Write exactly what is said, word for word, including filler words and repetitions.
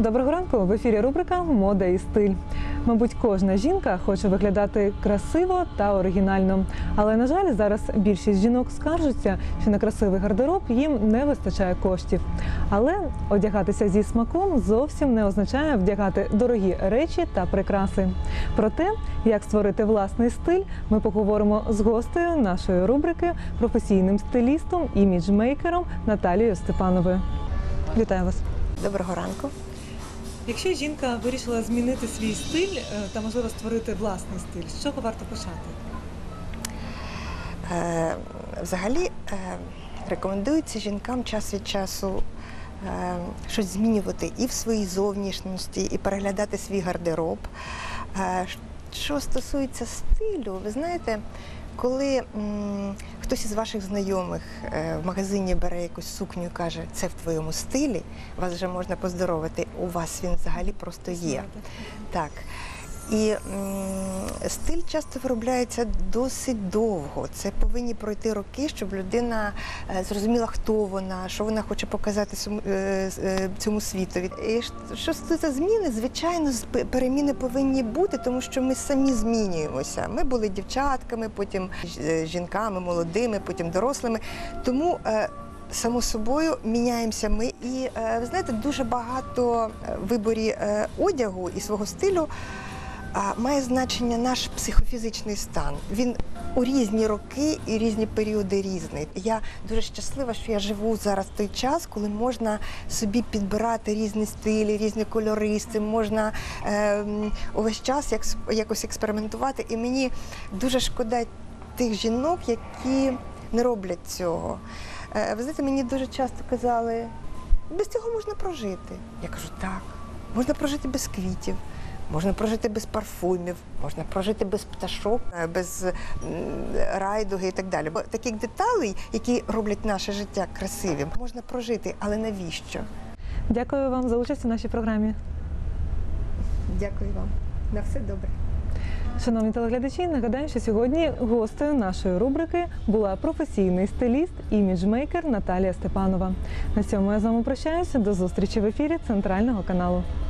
Доброго ранку! В ефірі рубрика «Мода і стиль». Мабуть, кожна жінка хоче виглядати красиво та оригінально. Але, на жаль, зараз більшість жінок скаржаться, що на красивий гардероб їм не вистачає коштів. Але одягатися зі смаком зовсім не означає вдягати дорогі речі та прикраси. Про те, як створити власний стиль, ми поговоримо з гостею нашої рубрики, професійним стилістом, іміджмейкером Наталією Степановою. Вітаю вас! Доброго ранку. Якщо жінка вирішила змінити свій стиль та, можливо, створити власний стиль, з чого варто почати? Е, взагалі, е, рекомендується жінкам час від часу е, щось змінювати і в своїй зовнішності, і переглядати свій гардероб. Е, що стосується стилю, ви знаєте, коли м, хтось із ваших знайомих е, в магазині бере якусь сукню і каже, це в твоєму стилі, вас вже можна поздоровити, у вас він взагалі просто є. Так. І м, стиль часто виробляється досить довго. Це повинні пройти роки, щоб людина е, зрозуміла, хто вона, що вона хоче показати цьому, е, е, цьому світові. І що стосується зміни, звичайно, переміни повинні бути, тому що ми самі змінюємося. Ми були дівчатками, потім жінками, молодими, потім дорослими. Тому е, само собою міняємося ми. І, е, ви знаєте, дуже багато в виборі е, одягу і свого стилю А має значення наш психофізичний стан. Він у різні роки і різні періоди різний. Я дуже щаслива, що я живу зараз в той час, коли можна собі підбирати різні стилі, різні кольори, з цим можна е, увесь час як, якось експериментувати. І мені дуже шкода тих жінок, які не роблять цього. Е, ви знаєте, мені дуже часто казали, без цього можна прожити. Я кажу, так, можна прожити без квітів. Можна прожити без парфумів, можна прожити без пташок, без райдуги і так далі. Бо таких деталей, які роблять наше життя красивим, можна прожити, але навіщо? Дякую вам за участь у нашій програмі. Дякую вам. На все добре. Шановні телеглядачі, нагадаю, що сьогодні гостею нашої рубрики була професійний стиліст, іміджмейкер Наталія Степанова. На цьому я з вами прощаюся. До зустрічі в ефірі Центрального каналу.